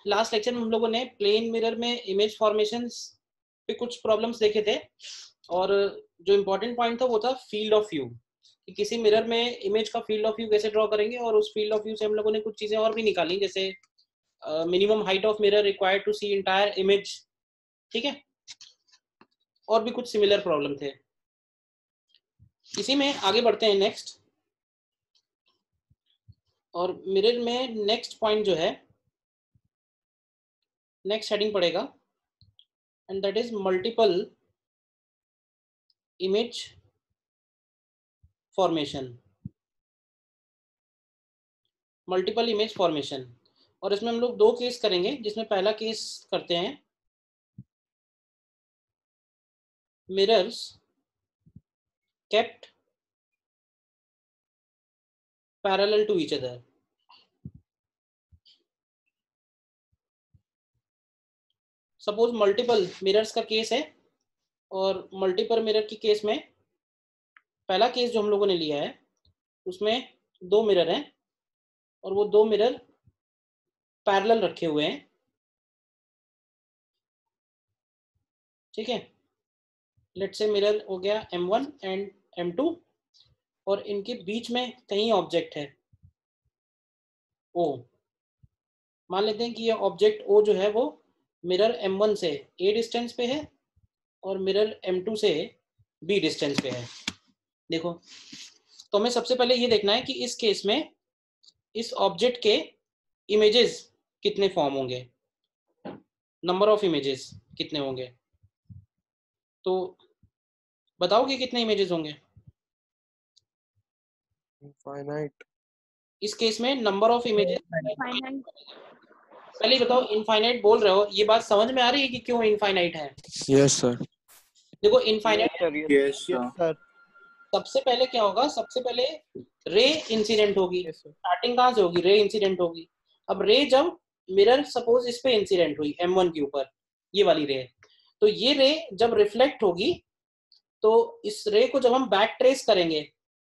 Last lecture में हम लोगों ने प्लेन मिरर में इमेज फॉर्मेशंस पे कुछ प्रॉब्लम्स देखे थे, और जो इम्पोर्टेंट पॉइंट था वो था फील्ड ऑफ व्यू, कि किसी मिरर में इमेज का फील्ड ऑफ व्यू कैसे ड्रॉ करेंगे, और उस फील्ड ऑफ व्यू से हम लोगों ने कुछ चीजें और भी निकाली, जैसे minimum height of mirror required to see entire image, ठीक है, और भी कुछ सिमिलर प्रॉब्लम थे। इसी में आगे बढ़ते हैं नेक्स्ट, और मिरर में नेक्स्ट पॉइंट जो है, नेक्स्ट हेडिंग पड़ेगा, and that is multiple image formation. Multiple image formation, और इसमें हम लोग दो केस करेंगे, जिसमें पहला केस करते हैं mirrors kept parallel to each other। Suppose multiple mirrors का केस है, और मल्टीपल मिरर की केस में पहला केस जो हम लोगों ने लिया है उसमें दो मिरर हैं, और वो दो मिरर पैरेलल रखे हुए हैं, ठीक है। लेट्स से मिरर हो गया M1 एंड M2, और इनके बीच में कहीं ऑब्जेक्ट है O। मान लेते हैं कि ये ऑब्जेक्ट O जो है वो मिरर M1 से A डिस्टेंस पे है, और मिरर M2 से B डिस्टेंस पे है। देखो, तो हमें सबसे पहले ये देखना है कि इस केस में इस ऑब्जेक्ट के इमेजेस कितने फॉर्म होंगे, नंबर ऑफ इमेजेस कितने होंगे। तो बताओगे कितने इमेजेस होंगे इनफाइनाइट। इस केस में? नंबर ऑफ इमेजेस पहले ही बताओ। इनफाइनाइट बोल रहे हो, ये बात समझ में आ रही है कि क्यों इनफाइनाइट है? Yes sir. देखो इनफाइनाइट, यस सर। सबसे पहले क्या होगा, सबसे पहले रे इंसिडेंट होगी। स्टार्टिंग कहाँ से होगी? रे इंसिडेंट होगी। अब रे जब मिरर सपोज इस पे इंसिडेंट हुई M1 के ऊपर, ये वाली रे, तो ये रे जब रिफ्लेक्ट होगी, तो इस रे को जब हम बैक ट्रेस करेंगे,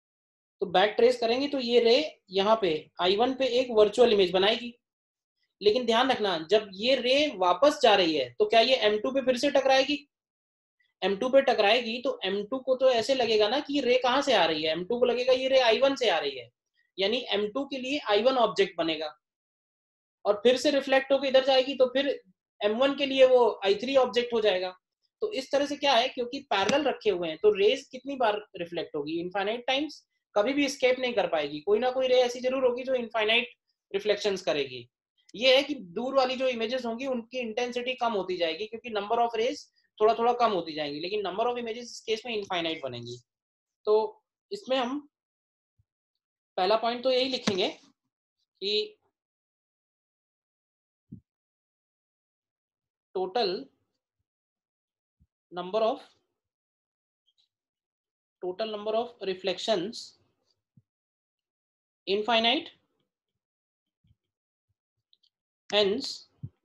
तो ये रे यहाँ पे I1 पे एक वर्चुअल इमेज बनाएगी। लेकिन ध्यान रखना, जब ये रे वापस जा रही है तो क्या ये M2 पे फिर से टकराएगी? M2 पे टकराएगी तो M2 को तो ऐसे लगेगा ना कि ये रे कहाँ से आ रही है, M2 को लगेगा ये रे I1 से आ रही है, यानी M2 के लिए I1 ऑब्जेक्ट बनेगा, और फिर से रिफ्लेक्ट होकर इधर जाएगी तो फिर M1 के लिए वो I3 ऑब्जेक्ट हो जाएगा। तो इस तरह से क्या है, क्योंकि पैरेलल रखे हुए हैं तो रेज कितनी बार रिफ्लेक्ट होगी? Infinite times. कभी भी स्केप नहीं कर पाएगी, कोई ना कोई रे ऐसी जरूर होगी जो इनफाइनाइट रिफ्लेक्शंस करेगी। ये है कि दूर वाली जो इमेजेस होंगी उनकी इंटेंसिटी कम होती जाएगी, क्योंकि नंबर ऑफ रेज थोड़ा थोड़ा कम होती जाएंगी, लेकिन नंबर ऑफ इमेजेस इस केस में इनफाइनाइट बनेंगी। तो इसमें हम पहला पॉइंट तो यही लिखेंगे कि total number of reflections infinite, hence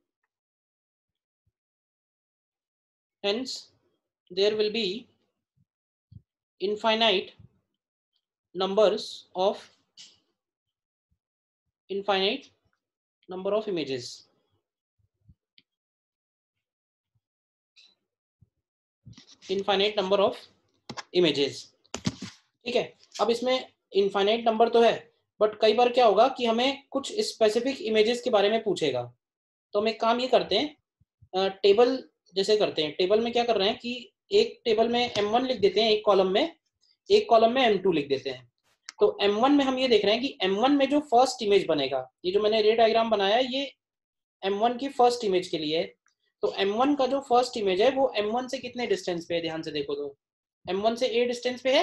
there will be infinite numbers of images। Infinite number of images, ठीक है। अब इसमें इनफाइनाइट नंबर तो है, बट कई बार क्या होगा कि हमें कुछ स्पेसिफिक इमेजेस के बारे में पूछेगा। तो हम एक काम ये करते हैं, टेबल जैसे करते हैं। टेबल में क्या कर रहे हैं कि एक टेबल में M1 लिख देते हैं एक कॉलम में, एक कॉलम में M2 लिख देते हैं। तो M1 में हम ये देख रहे हैं कि M1 में जो फर्स्ट इमेज बनेगा, ये जो मैंने रे डायग्राम बनाया है ये M1 की फर्स्ट इमेज के लिए है। तो M1 का जो फर्स्ट इमेज है वो M1 से कितने डिस्टेंस पे है? ध्यान से देखो तो M1 से A डिस्टेंस पे है,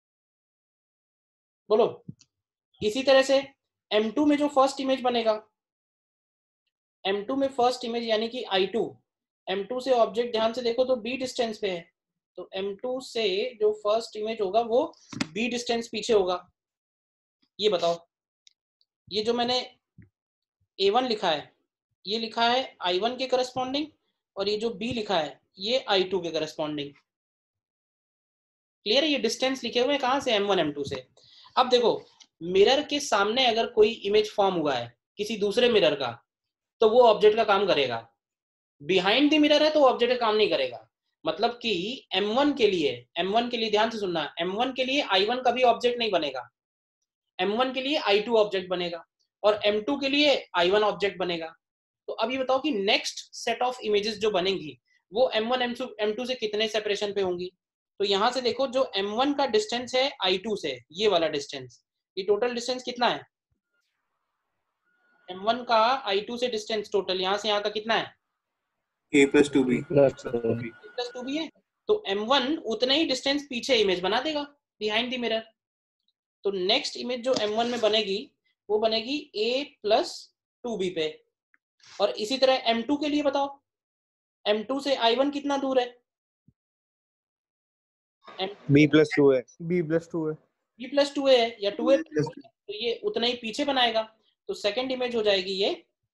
बोलो। इसी तरह से M2 में जो फर्स्ट इमेज बनेगा, M2 में फर्स्ट इमेज यानी कि I2, M2 से ऑब्जेक्ट ध्यान से देखो तो B डिस्टेंस पे है, तो M2 से जो फर्स्ट इमेज होगा वो B डिस्टेंस पीछे होगा। ये बताओ, ये जो मैंने A1 लिखा है ये लिखा है I1 के करस्पॉन्डिंग, और ये जो B लिखा है ये I2 के करस्पॉन्डिंग। क्लियर है? ये डिस्टेंस लिखे हुए हैं कहां से? M1 M2 से। अब देखो, मिरर के सामने अगर कोई इमेज फॉर्म हुआ है किसी दूसरे मिरर का, तो वो ऑब्जेक्ट का काम करेगा, बिहाइंड द मिरर है तो ऑब्जेक्ट का काम नहीं करेगा। मतलब कि M1 के लिए ध्यान से सुनना, M1 के लिए I1 कभी ऑब्जेक्ट नहीं बनेगा, M1 के लिए I2 ऑब्जेक्ट बनेगा, और M2 के लिए I1 ऑब्जेक्ट बनेगा। तो अब ये बताओ कि नेक्स्ट सेट ऑफ इमेजेस जो बनेंगी वो M1 M2 से कितने सेपरेशन पे होंगी। तो यहां से देखो, जो M1 का डिस्टेंस है I2 से, ये वाला डिस्टेंस, ये टोटल डिस्टेंस कितना है? M1 का I2 से डिस्टेंस टोटल यहाँ से यहाँ का कितना है? A plus 2B plus plus 2 भी है। तो M1 उतना ही डिस्टेंस पीछे इमेज बना देगा बिहाइंड द मिरर। तो नेक्स्ट इमेज जो M1 में बनेगी वो बनेगी A प्लस 2B पे। और इसी तरह M2 के लिए बताओ, M2 से I1 कितना दूर है? B प्लस 2 है, B प्लस 2 है, B प्लस 2A है या 2A प्लस plus 2 है, तो ये उतना ही पीछे बनाएगा। तो सेकंड इमेज हो जाएगी ये,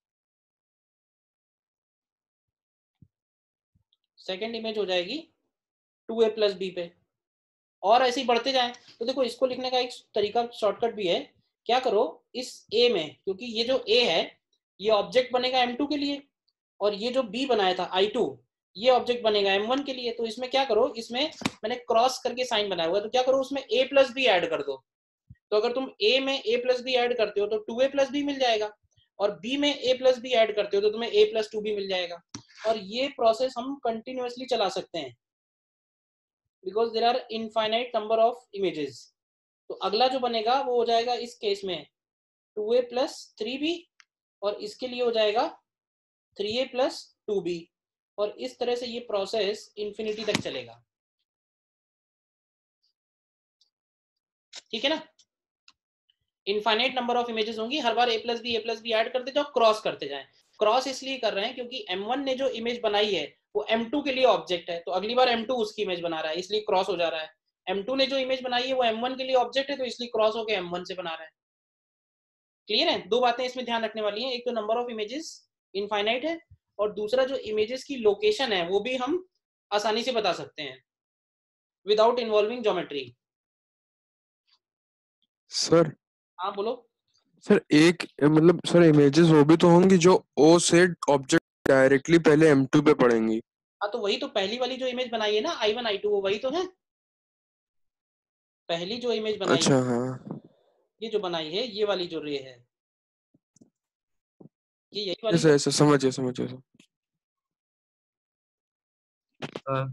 सेकंड इमेज हो जाएगी 2A प्लस B पे। और ऐसे ही बढ़ते जाएं। तो देखो, इसको लिखने का एक तरीका शॉर्टकट भी है। क्या करो, इस A में, क्योंकि ये जो A है ये ऑब्जेक्ट बनेगा M2 के लिए, और ये जो B बनाया था I2 ये ऑब्जेक्ट बनेगा M1 के लिए। तो इसमें क्या करो, इसमें मैंने क्रॉस करके साइन बनाया हुआ है, तो क्या करो उसमें A प्लस बी ऐड कर दो। तो अगर तुम A में A प्लस बी ऐड करते हो तो 2A प्लस बी मिल जाएगा, और B में A प्लस बी ऐड करते हो तो तुम्हें A प्लस 2B मिल जाएगा। और ये प्रोसेस हम कंटिन्यूअसली चला सकते हैं, because there are infinite number of images. तो अगला जो बनेगा वो हो जाएगा इस केस में 2A प्लस 3B, और इसके लिए हो जाएगा 3A प्लस 2B। और इस तरह से ये प्रोसेस इंफिनिटी तक चलेगा। ठीक है ना? इनफाइनाइट नंबर ऑफ इमेजेस होंगी, हर बार ए प्लस बी ऐड करते जाओ, क्रॉस करते जाएं। क्रॉस इसलिए कर रहे हैं क्योंकि M1 ने जो इमेज बनाई है वो M2 के लिए ऑब्जेक्ट है, तो अगली बार M2 उसकी इमेज बना रहा है, इसलिए क्रॉस हो जा रहा है। M2 ने जो इमेज बनाई है वो M1 के लिए ऑब्जेक्ट है, तो इसलिए क्रॉस होकर M1 से बना रहा है। क्लियर है? दो बातें इसमें ध्यान रखने वाली हैं, एक तो नंबर ऑफ इमेजेस इनफाइनाइट है, और दूसरा जो इमेजेस की लोकेशन है वो भी हम आसानी से बता सकते हैं विदाउट इन्वॉल्विंग ज्योमेट्री। सर। हाँ बोलो। सर एक मतलब सर इमेजेस वो भी तो होंगी जो O से ऑब्जेक्ट डायरेक्टली पहले M2 पे पड़ेंगी। हाँ, तो वही तो पहली वाली जो इमेज बनाई है ना I1 I2, वो वही तो है। पहली जो इमेज बनाई, अच्छा हाँ, ये जो बनाई है ये वाली जो रे है, ये यही वाली ऐसा तो। ऐसा समझिए समझिए सर। सर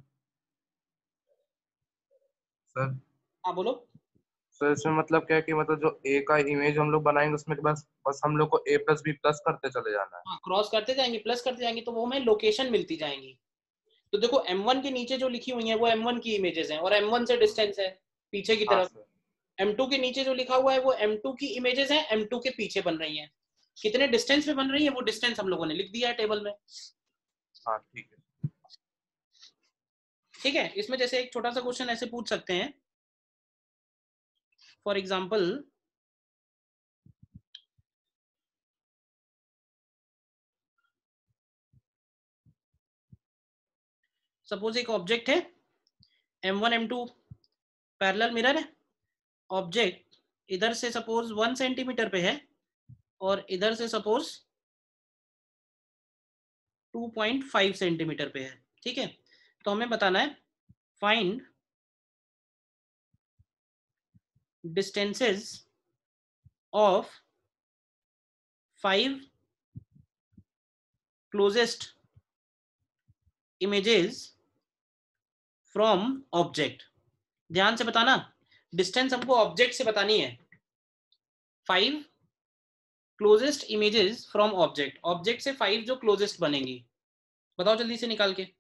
सर हाँ बोलो। सर इसमें मतलब क्या है कि मतलब जो ए का इमेज हम लोग बनाएंगे उसमें बस बस हम लोग को A plus B plus करते चले जाना है। हाँ, क्रॉस करते जाएंगे, प्लस करते जाएंगे, तो वो हमें लोकेशन मिलती जाएंगी। तो देखो M1 के नीचे जो लिखी हुई है वो M1 की इमेजेस हैं, और M1 से डिस्टेंस है पीछे की हाँ तरफ। सर। M2 के नीचे जो लिखा हुआ है वो M2 की इमेजेस हैं, M2 के पीछे बन रही हैं। कितने डिस्टेंस पे बन रही है वो डिस्टेंस हम लोगों ने लिख दिया है टेबल में। हाँ ठीक है। ठीक है? इसमें जैसे एक छोटा सा क्वेश्चन ऐसे पूछ सकते हैं, फॉर एग्जाम्पल सपोज एक ऑब्जेक्ट है M1 M2 पैरेलल मिरर है। ऑब्जेक्ट इधर से सपोज 1 सेंटीमीटर पे है, और इधर से सपोज 2.5 सेंटीमीटर पे है। ठीक है? तो हमें बताना है find distances of 5 closest images from object. ध्यान से बताना, डिस्टेंस हमको ऑब्जेक्ट से बतानी है। 5 closest images from object, object से 5 जो क्लोजेस्ट बनेंगी, बताओ जल्दी से निकाल के।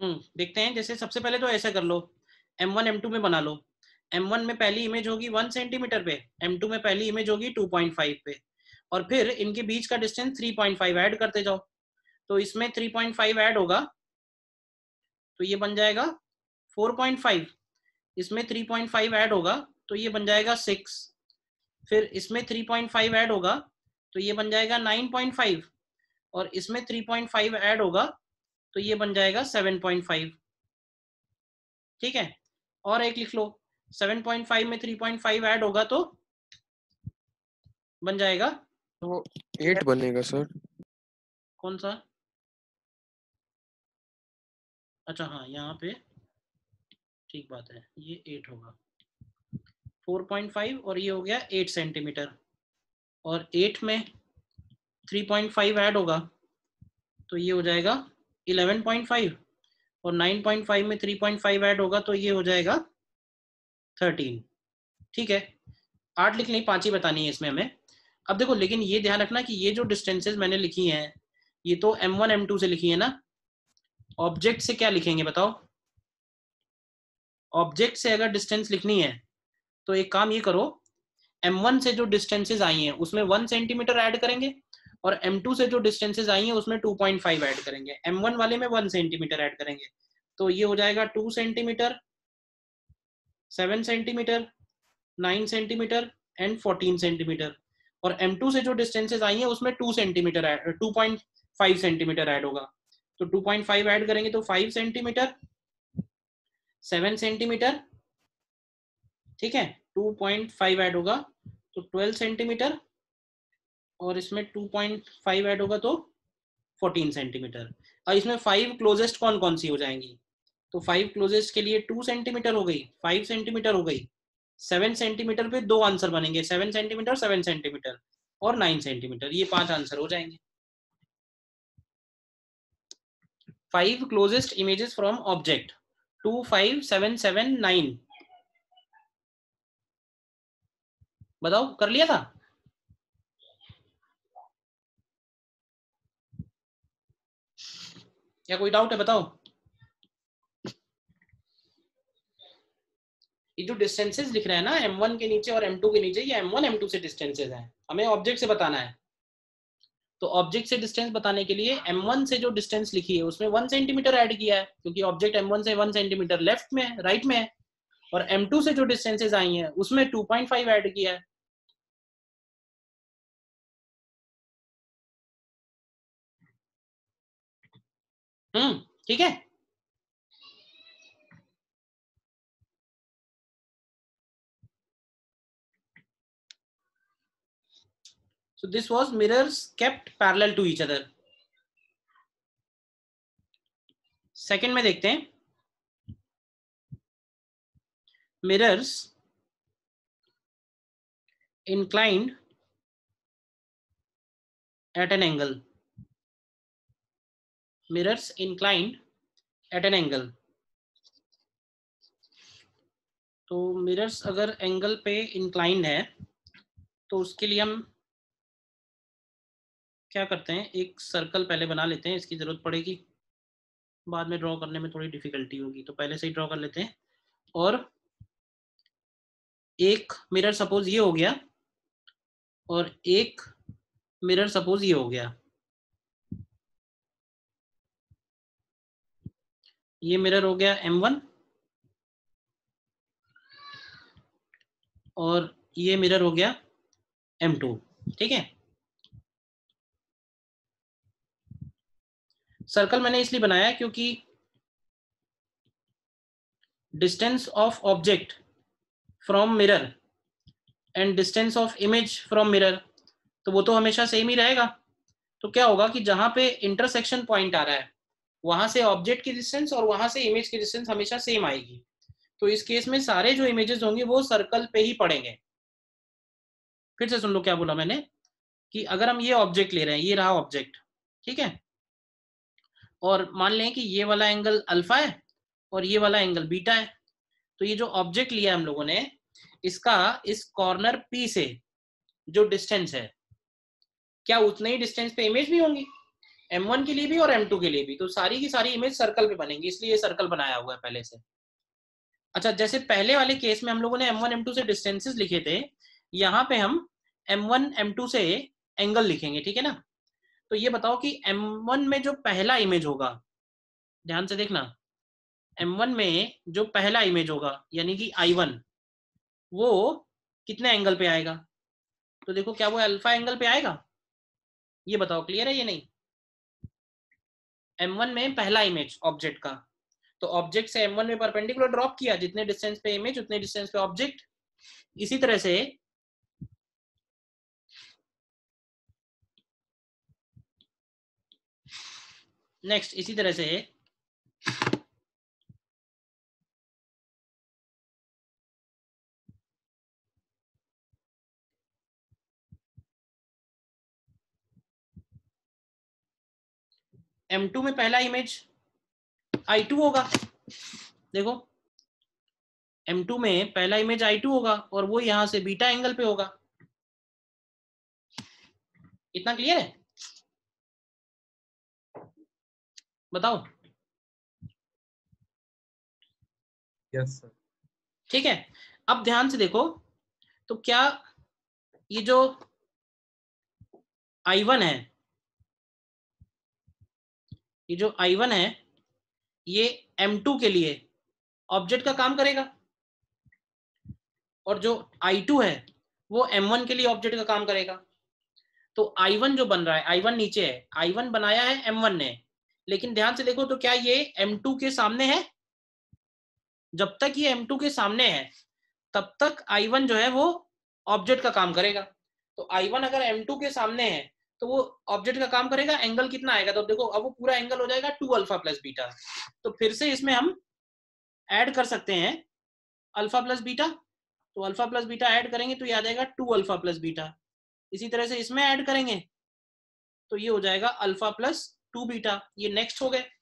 देखते हैं। जैसे सबसे पहले तो ऐसा कर लो, M1 M2 में बना लो। M1 में पहली इमेज होगी 1 सेंटीमीटर पे, M2 में पहली इमेज होगी 2.5 पे, और फिर इनके बीच का डिस्टेंस 3.5 ऐड करते जाओ। तो इसमें 3.5 ऐड होगा तो ये बन जाएगा 4.5, इसमें 3.5 ऐड होगा तो ये बन जाएगा 6, फिर इसमें 3.5 ऐड होगा तो ये बन जाएगा 9.5, और इसमें 3.5 ऐड होगा तो ये बन जाएगा 7.5। ठीक है, और एक लिख लो, 7.5 में 3.5 ऐड होगा तो बन जाएगा तो 8 बनेगा सर। कौन सा? अच्छा हाँ, यहाँ पे ठीक बात है, ये 8 होगा, 4.5 और ये हो गया 8 सेंटीमीटर, और 8 में 3.5 ऐड होगा तो ये हो जाएगा 11.5, और 9.5 में 3.5 ऐड होगा तो ये हो जाएगा 13। ठीक है, 8 लिख नहीं, 5 ही बतानी है इसमें हमें। अब देखो, लेकिन ये ध्यान रखना कि ये जो डिस्टेंसेस मैंने लिखी हैं ये तो M1 M2 से लिखी है ना, ऑब्जेक्ट से क्या लिखेंगे बताओ? ऑब्जेक्ट से अगर डिस्टेंस लिखनी है तो एक काम ये करो, M1 से जो डिस्टेंसेस आई हैं उसमें 1 सेंटीमीटर ऐड करेंगे, और M2 से जो डिस्टेंसेस आई हैं उसमें 2.5 ऐड करेंगे। M1 वाले में 1 सेंटीमीटर ऐड करेंगे तो ये हो जाएगा 2 centimetre, 7 centimetre, 9 centimetre and 14 centimetre. और M2 से जो डिस्टेंसेस आई हैं उसमें 2 सेंटीमीटर 2.5 सेंटीमीटर ऐड होगा, तो 2.5 ऐड करेंगे तो 5 सेंटीमीटर, 7 सेंटीमीटर, ठीक है, 2.5 ऐड होगा तो 12 सेंटीमीटर, और इसमें 2.5 ऐड होगा तो 14 सेंटीमीटर। अब इसमें 5 क्लोजेस्ट कौन कौन सी हो जाएंगी? तो 5 क्लोजेस्ट के लिए 2 सेंटीमीटर हो गई, 5 सेंटीमीटर हो गई, 7 सेंटीमीटर पे 2 आंसर बनेंगे, 7 सेंटीमीटर, 7 सेंटीमीटर और 9 सेंटीमीटर, ये 5 आंसर हो जाएंगे। 5 क्लोजेस्ट इमेजेस फ्रॉम ऑब्जेक्ट, 2, 5, 7, 7, 9। बताओ, कर लिया था? या कोई डाउट है? बताओ। ये जो डिस्टेंसेस लिख रहे हैं ना M1 के नीचे और M2 के नीचे, ये M1 M2 से डिस्टेंसेस हैं, हमें ऑब्जेक्ट से बताना है। तो ऑब्जेक्ट से डिस्टेंस बताने के लिए M1 से जो डिस्टेंस लिखी है उसमें 1 सेंटीमीटर ऐड किया है, क्योंकि ऑब्जेक्ट M1 से 1 सेंटीमीटर लेफ्ट में है, राइट में है, और M2 से जो डिस्टेंसेस आई हैं उसमें 2.5 ऐड किया है। ठीक है। So this was mirrors kept parallel to each other. Second में देखते हैं, mirrors inclined at an angle. Mirrors inclined at an angle. तो मिरर्स अगर एंगल पे इंक्लाइंड है तो उसके लिए हम क्या करते हैं, एक सर्कल पहले बना लेते हैं, इसकी जरूरत पड़ेगी, बाद में ड्रॉ करने में थोड़ी डिफिकल्टी होगी, तो पहले से ही ड्रॉ कर लेते हैं। और एक मिरर सपोज ये हो गया, और एक मिरर सपोज ये हो गया, ये मिरर हो गया M1 और ये मिरर हो गया M2। ठीक है, सर्कल मैंने इसलिए बनाया क्योंकि distance of object from mirror and distance of image from mirror, तो वो तो हमेशा सेम ही रहेगा। तो क्या होगा कि जहां पे इंटरसेक्शन पॉइंट आ रहा है वहां से ऑब्जेक्ट की डिस्टेंस और वहां से इमेज की डिस्टेंस हमेशा सेम आएगी। तो इस केस में सारे जो इमेजेस होंगे वो सर्कल पे ही पड़ेंगे। फिर से सुन लो क्या बोला मैंने, कि अगर हम ये ऑब्जेक्ट ले रहे हैं, ये रहा ऑब्जेक्ट, ठीक है, और मान लें कि ये वाला एंगल अल्फा है और ये वाला एंगल बीटा है, तो ये जो ऑब्जेक्ट लिया हम लोगों ने, इसका इस कॉर्नर P से जो डिस्टेंस है, क्या उतने ही डिस्टेंस पे इमेज भी होंगी? M1 के लिए भी और M2 के लिए भी, तो सारी की सारी इमेज सर्कल पे बनेंगी, इसलिए ये सर्कल बनाया हुआ है पहले से। अच्छा, जैसे पहले वाले केस में हम लोगों ने M1 M2 से डिस्टेंसेस लिखे थे, यहाँ पे हम M1 M2 से एंगल लिखेंगे, ठीक है ना। तो ये बताओ कि M1 में जो पहला इमेज होगा, ध्यान से देखना, M1 में जो पहला इमेज होगा यानी कि I1, वो कितने एंगल पे आएगा? तो देखो, क्या वो अल्फा एंगल पे आएगा? ये बताओ, क्लियर है ये नहीं? M1 में पहला इमेज ऑब्जेक्ट का, तो ऑब्जेक्ट से M1 में परपेंडिकुलर ड्रॉप किया, जितने डिस्टेंस पे इमेज उतने डिस्टेंस पे ऑब्जेक्ट। इसी तरह से नेक्स्ट, इसी तरह से M2 में पहला इमेज I2 होगा। देखो, M2 में पहला इमेज I2 होगा और वो यहां से बीटा एंगल पे होगा। इतना क्लियर है? बताओ। Yes sir. ठीक है, अब ध्यान से देखो, तो क्या ये जो I1 है, ये जो I1 है, ये M2 के लिए ऑब्जेक्ट का काम करेगा, और जो I2 है वो M1 के लिए ऑब्जेक्ट का काम करेगा। तो I1 जो बन रहा है, I1 नीचे है, I1 बनाया है M1 ने, लेकिन ध्यान से देखो तो क्या ये M2 के सामने है? जब तक ये M2 के सामने है तब तक I1 जो है वो ऑब्जेक्ट का काम करेगा। तो I1 अगर M2 के सामने है तो वो ऑब्जेक्ट का काम करेगा। एंगल कितना आएगा? तो देखो, अब वो पूरा एंगल हो जाएगा 2 अल्फा प्लस बीटा। तो फिर से इसमें हम ऐड कर सकते हैं अल्फा प्लस बीटा, तो अल्फा प्लस बीटा ऐड करेंगे तो ये आ जाएगा 2 अल्फा प्लस बीटा। इसी तरह से इसमें ऐड करेंगे तो ये हो जाएगा अल्फा प्लस 2 बीटा। ये नेक्स्ट हो गए।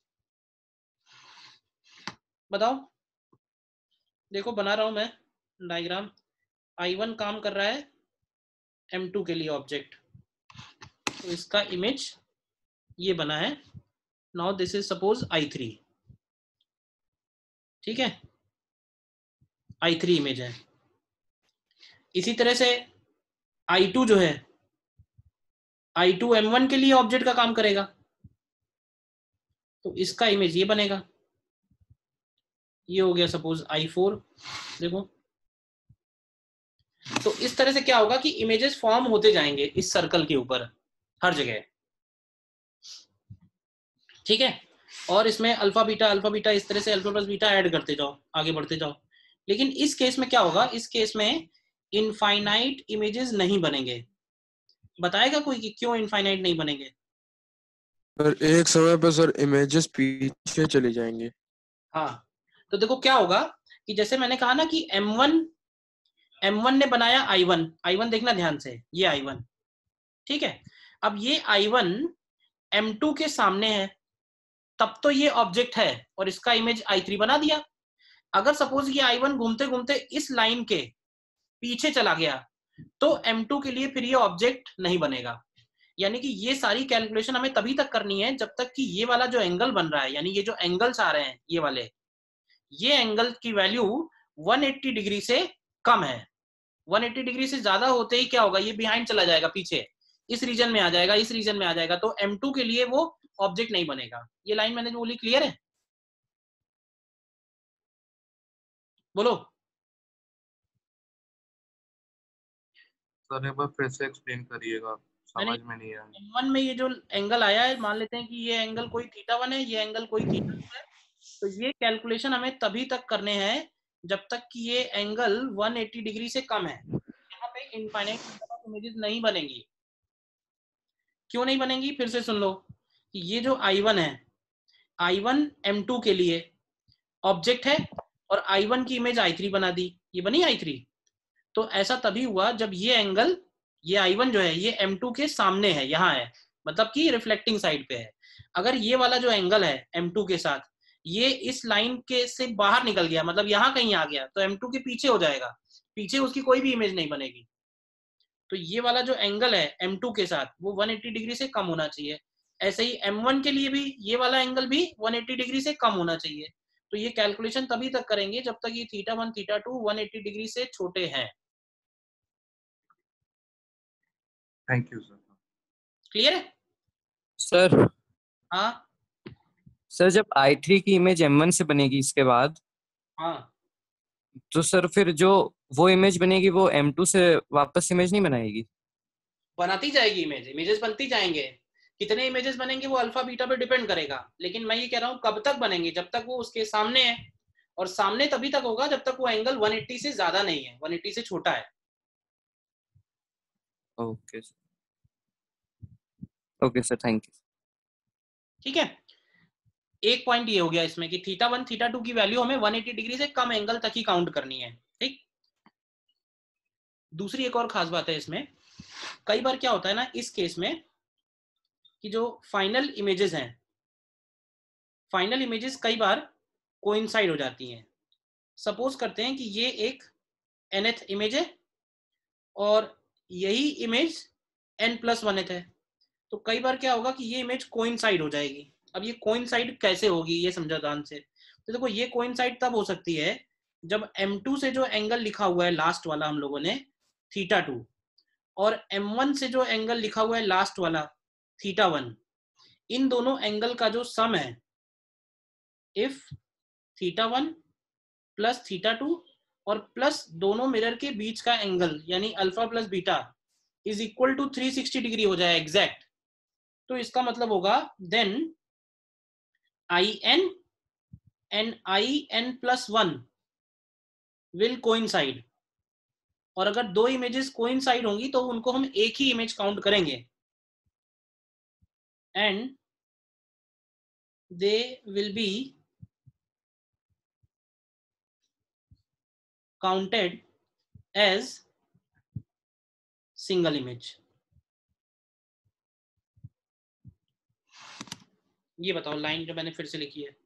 बताओ, देखो बना रहा हूं मैं डायग्राम। I1 काम कर रहा है M2 के लिए ऑब्जेक्ट, तो इसका इमेज ये बना है। Now this is suppose I3, ठीक है, I3 इमेज है। इसी तरह से I2 जो है, I2 M1 के लिए ऑब्जेक्ट का काम करेगा, तो इसका इमेज ये बनेगा। ये हो गया सपोज I4। देखो, तो इस तरह से क्या होगा कि इमेजेस फॉर्म होते जाएंगे इस सर्कल के ऊपर हर जगह, ठीक है। और इसमें अल्फा बीटा इस तरह से अल्फा प्लस बीटा ऐड करते जाओ, आगे बढ़ते जाओ। लेकिन इस केस में क्या होगा? इस केस में इनफाइनाइट इमेजेस नहीं बनेंगे। बताएगा कोई कि क्यों इनफाइनाइट नहीं बनेंगे? सर एक समय पर सर इमेजेस पीछे चले जाएंगे। हाँ, तो देखो क्या होगा कि जैसे मैंने कहा ना कि M1 ने बनाया I1 देखना ध्यान से, ये I1, ठीक है। अब ये I1 M2 के सामने है, तब तो ये ऑब्जेक्ट है और इसका इमेज I3 बना दिया। अगर सपोज ये I1 घूमते घूमते इस लाइन के पीछे चला गया तो M2 के लिए फिर ये ऑब्जेक्ट नहीं बनेगा। यानी कि ये सारी कैलकुलेशन हमें तभी तक करनी है जब तक कि ये वाला जो एंगल बन रहा है, यानी ये जो एंगल्स आ रहे हैं ये वाले, ये एंगल की वैल्यू 180 डिग्री से कम है। 180 डिग्री से ज्यादा होते ही क्या होगा? ये बिहाइंड चला जाएगा, पीछे इस रीजन में आ जाएगा, इस रीजन में आ जाएगा, तो M2 के लिए वो ऑब्जेक्ट नहीं बनेगा। ये लाइन मैंने जो बोली क्लियर है? बोलो। सर एक बार फिर से एक्सप्लेन करिएगा, मैंने समझ में नहीं आया। M1 में ये जो एंगल आया है, मान लेते हैं कि ये एंगल कोई θ1 है, ये एंगल कोई θ2 है, तो ये कैलकुलेशन हमें तभी तक करने हैं जब तक कि ये एंगल 180 डिग्री से कम है। यहाँ पे इनफाइनाइट नंबर ऑफ इमेजेस नहीं बनेंगी। क्यों नहीं बनेंगी? फिर से सुन लो कि ये जो I1 है, I1 M2 के लिए ऑब्जेक्ट है और I1 की इमेज I3 बना दी, ये बनी I3। तो ऐसा तभी हुआ जब ये एंगल, ये I1 जो है ये M2 के सामने है, यहाँ है, मतलब कि रिफ्लेक्टिंग साइड पे है। अगर ये वाला जो एंगल है M2 के साथ, ये इस लाइन के से बाहर निकल गया, मतलब यहाँ कहीं आ गया, तो M2 के पीछे हो जाएगा, पीछे उसकी कोई भी इमेज नहीं बनेगी। तो ये वाला जो एंगल है M2 के साथ वो 180 डिग्री से कम होना चाहिए। ऐसे ही M1 के लिए भी ये वाला एंगल भी 180 डिग्री से कम होना चाहिए। तो ये कैलकुलेशन तभी तक करेंगे जब तक ये θ1 θ2 180 डिग्री से छोटे हैं। Thank you sir. क्लियर है? सर हाँ सर जब I3 की इमेज M1 से बनेगी इसके बाद, हाँ, तो सर फिर जो वो इमेज बनेगी वो M2 से वापस इमेज नहीं बनाएगी? बनाती जाएगी इमेजेस बनती जाएंगे। कितने इमेजेस बनेंगे वो अल्फा बीटा पे डिपेंड करेगा, लेकिन मैं ये कह रहा हूँ कब तक बनेंगे, जब तक वो उसके सामने है। और सामने तभी तक होगा जब तक वो एंगल 180 से ज्यादा नहीं है, 180 से छोटा है। Okay okay sir, thank you. ठीक है, एक पॉइंट ये हो गया इसमें कि θ1 θ2 की वैल्यू हमें 180 डिग्री से कम एंगल तक ही काउंट करनी है। ठीक, दूसरी एक और खास बात है इसमें, कई बार क्या होता है ना इस केस में कि जो फाइनल इमेजेस हैं, फाइनल इमेजेस कई बार कोइंसाइड हो जाती हैं। सपोज करते हैं कि ये एक nth इमेज है और यही इमेज n+1th है, तो कई बार क्या होगा कि ये इमेज कोइंसाइड हो जाएगी। अब ये कोइंसाइड कैसे होगी ये समझो ध्यान से। तो देखो ये कोइंसाइड तब हो सकती है जब M2 से जो एंगल लिखा हुआ है लास्ट वाला हम लोगों ने θ2, और M1 से जो एंगल लिखा हुआ है लास्ट वाला θ1, इन दोनों एंगल का जो सम है, इफ θ1 प्लस θ2 और प्लस दोनों मिरर के बीच का एंगल यानी alpha plus beta is equal to 360 degree हो जाए एग्जैक्ट, तो इसका मतलब होगा then IN and IN+1 will coincide. और अगर दो इमेजेस कोइंसाइड होंगी तो उनको हम एक ही इमेज काउंट करेंगे, and they will be counted as single image. ये बताओ लाइन जो मैंने फिर से लिखी है,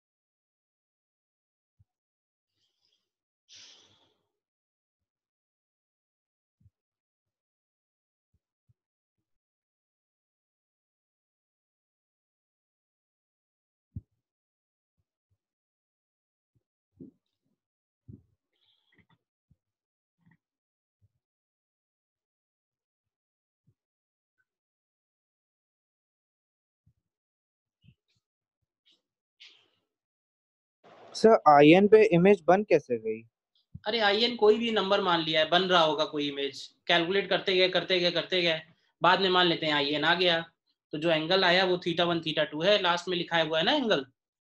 सर आयन पे इमेज बन कैसे गई? अरे IN कोई भी नंबर मान लिया है, बन रहा होगा कोई इमेज, कैलकुलेट करते गए करते गए करते गए, बाद में मान लेते हैं IN आ गया, तो जो एंगल आया वो θ1 θ2 है, लास्ट में लिखा हुआ है ना एंगल।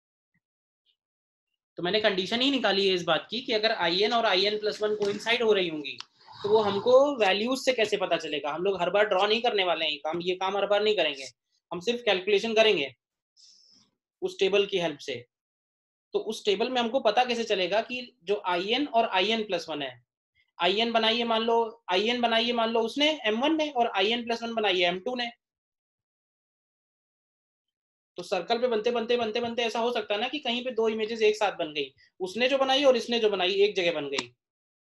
तो मैंने कंडीशन ही निकाली है इस बात की कि अगर IN और IN+1 कोइंसाइड हो रही होंगी तो वो हमको वैल्यूज से कैसे पता चलेगा। हम लोग हर बार ड्रॉ नहीं करने वाले हैं, ये काम हर बार नहीं करेंगे, हम सिर्फ कैलकुलेशन करेंगे उस टेबल की हेल्प से। तो उस टेबल में हमको पता कैसे चलेगा कि जो IN और IN+1 है, IN बनाइए मान लो उसने M1 ने, और IN+1 बनाइए M2 ने। तो सर्कल पे बनते बनते बनते बनते ऐसा हो सकता है ना कि कहीं पे दो इमेजेस एक साथ बन गई, उसने जो बनाई और इसने जो बनाई एक जगह बन गई।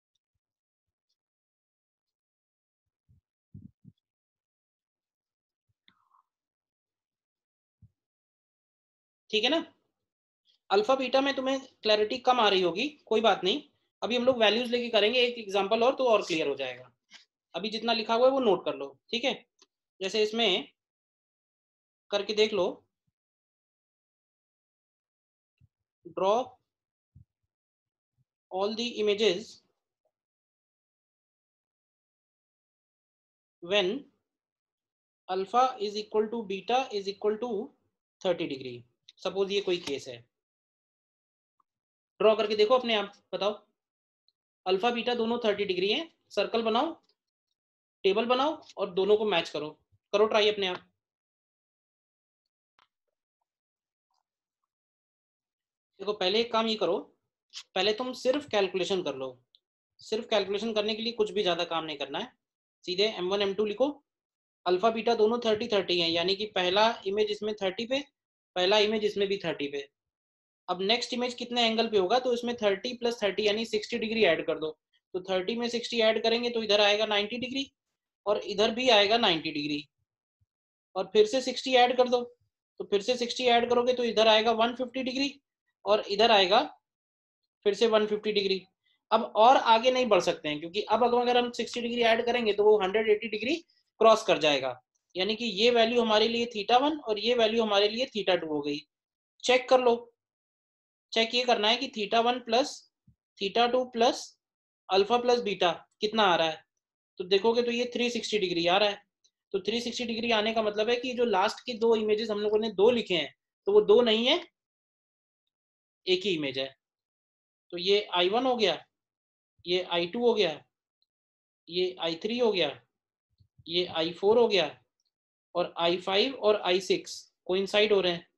ठीक है ना, अल्फा बीटा में तुम्हें क्लैरिटी कम आ रही होगी, कोई बात नहीं, अभी हम लोग वैल्यूज लेके करेंगे एक एग्जांपल और, तो और क्लियर हो जाएगा। अभी जितना लिखा हुआ है वो नोट कर लो, ठीक है। जैसे इसमें करके देख लो, draw all the images when alpha is equal to beta is equal to 30 degree. Suppose ये कोई केस है, ड्रॉ करके देखो अपने आप, बताओ अल्फा बीटा दोनों 30 डिग्री है, सर्कल बनाओ, टेबल बनाओ और दोनों को मैच करो, करो ट्राई अपने आप। देखो पहले एक काम ये करो, पहले तुम सिर्फ कैलकुलेशन कर लो। सिर्फ कैलकुलेशन करने के लिए कुछ भी ज्यादा काम नहीं करना है, सीधे M1 M2 लिखो, अल्फा बीटा दोनों 30 30 है, यानी कि पहला इमेज इसमें 30 पे, पहला इमेज इसमें भी 30 पे। अब नेक्स्ट इमेज कितने एंगल पे होगा, तो इसमें 30 + 30 यानी 60 डिग्री ऐड कर दो। तो 30 में 60 ऐड करेंगे तो इधर आएगा 90 डिग्री और इधर भी आएगा 90 डिग्री। और फिर से 60 ऐड कर दो, तो फिर से 60 ऐड करोगे तो इधर आएगा 150 डिग्री और इधर आएगा फिर से 150 डिग्री। अब और आगे नहीं बढ़ सकते हैं क्योंकि अब अगर हम 60 डिग्री ऐड करेंगे तो वो 180 डिग्री क्रॉस कर जाएगा, यानी कि ये वैल्यू हमारे लिए θ1 और ये वैल्यू हमारे लिए θ2 हो गई। चेक कर लो, चेक ये करना है कि θ1 plus θ2 plus alpha plus beta कितना आ रहा है, तो देखोगे तो ये 360 डिग्री आ रहा है। तो 360 डिग्री आने का मतलब है कि जो लास्ट की दो इमेजेस हम लोगों ने दो लिखे हैं तो वो दो नहीं है, एक ही इमेज है। तो ये I1 हो गया, ये I2 हो गया, ये I3 हो गया, ये I4 हो गया और I5 और I6 कोइंसाइड हो रहे हैं।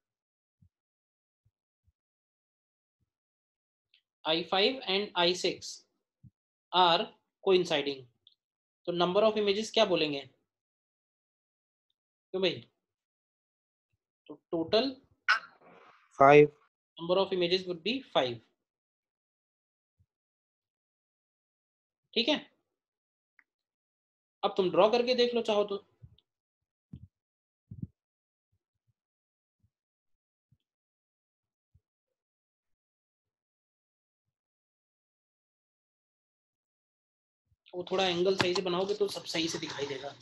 I5 and I6 are coinciding. तो नंबर ऑफ इमेजेस क्या बोलेंगे, क्यों भाई? तो total 5. Number of images would be 5। ठीक है, अब तुम ड्रॉ करके देख लो चाहो तो। वो थोड़ा एंगल सही से बनाओगे तो सब सही से दिखाई देगा।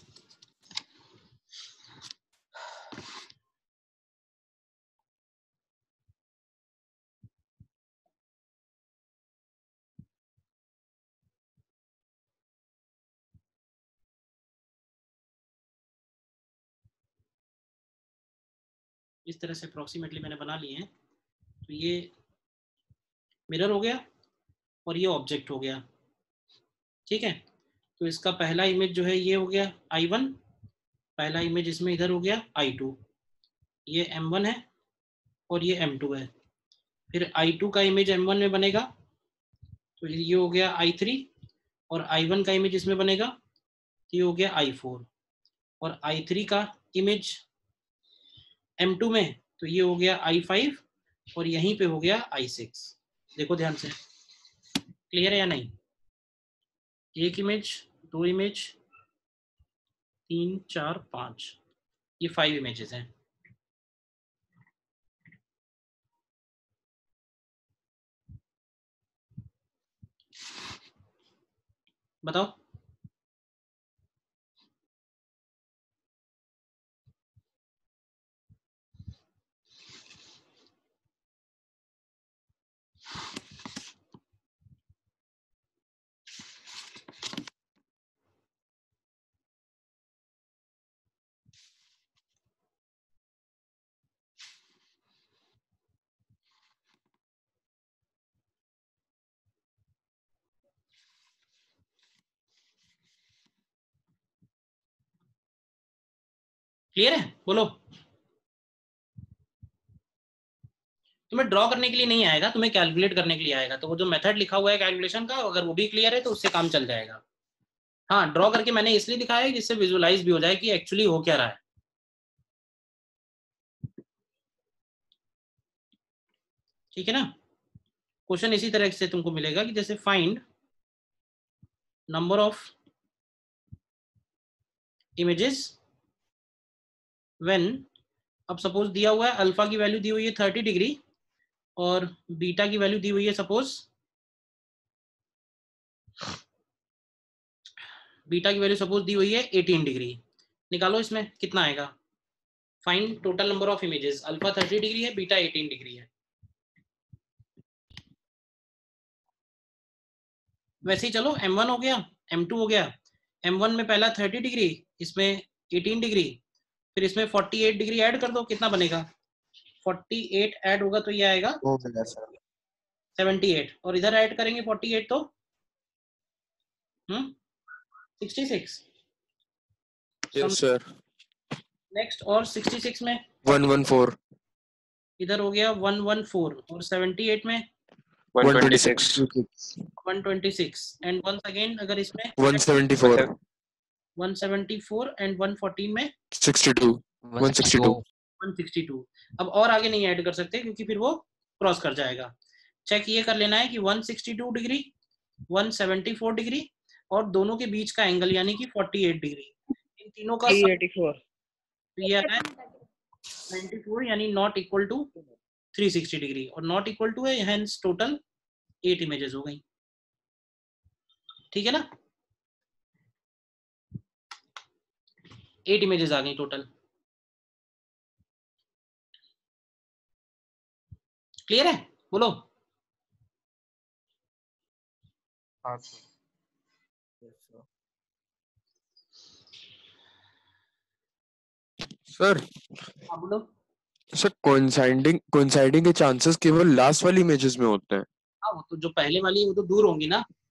इस तरह से अप्रोक्सीमेटली मैंने बना लिए हैं। तो ये मिरर हो गया और ये ऑब्जेक्ट हो गया। ठीक है, तो इसका पहला इमेज जो है ये हो गया I1, पहला इमेज इसमें इधर हो गया I2, ये M1 है और ये M2 है। फिर I2 का इमेज M1 में बनेगा तो ये हो गया I3 और I1 का इमेज इसमें बनेगा तो ये हो गया I4 और I3 का इमेज M2 में तो ये हो गया I5 और यहीं पे हो गया I6। देखो ध्यान से, क्लियर है या नहीं? एक इमेज, दो इमेज, 3 4 5, ये 5 इमेजेस हैं। बताओ क्लियर है, बोलो। तुम्हें ड्रॉ करने के लिए नहीं आएगा, तुम्हें कैलकुलेट करने के लिए आएगा। तो वो जो मेथड लिखा हुआ है कैलकुलेशन का, अगर वो भी क्लियर है तो उससे काम चल जाएगा। हाँ, ड्रॉ करके मैंने इसलिए दिखाया है जिससे विजुअलाइज भी हो जाए कि एक्चुअली हो क्या रहा है। ठीक है ना? क्वेश्चन इसी तरह से तुमको मिलेगा कि जैसे find number of images when, अब सपोज दिया हुआ है अल्फा की वैल्यू दी हुई है 30 डिग्री और बीटा की वैल्यू दी हुई है सपोज, बीटा की वैल्यू सपोज दी हुई है 18 डिग्री। निकालो इसमें कितना आएगा। Find total number of images, alpha 30 degree है, बीटा 18 डिग्री है। वैसे ही चलो, M1 हो गया, M2 हो गया। M1 में पहला 30 डिग्री, इसमें 18 डिग्री, फिर इसमें 48 डिग्री ऐड कर दो, कितना बनेगा? 48 ऐड होगा तो ये आएगा 78 और इधर ऐड करेंगे 48 तो 66। Yes sir. नेक्स्ट और 66 में 114 इधर हो गया 114 और 78 में 126 126 एंड वंस अगेन अगर इसमें 174 174 एंड 114 में 62 162 162। अब और आगे नहीं ऐड कर सकते क्योंकि फिर वो क्रॉस कर जाएगा। चेक ये कर लेना है कि 162 डिग्री, 174 डिग्री और दोनों के बीच का एंगल यानी कि 48 डिग्री, इन तीनों का 384. तो ये है 94 यानी नॉट इक्वल टू 360 डिग्री और नॉट इक्वल टू है, हेंस टोटल 8 इमेजेस हो गई। ठीक है ना, 8 इमेजेस आ गई टोटल। क्लियर है, बोलो। हाँ सर। सर हाँ बोलो। सर कोइंसाइडिंग के चांसेस केवल लास्ट वाली इमेजेस में होते हैं। हाँ वो तो जो पहले वाली है वो तो दूर होंगी ना,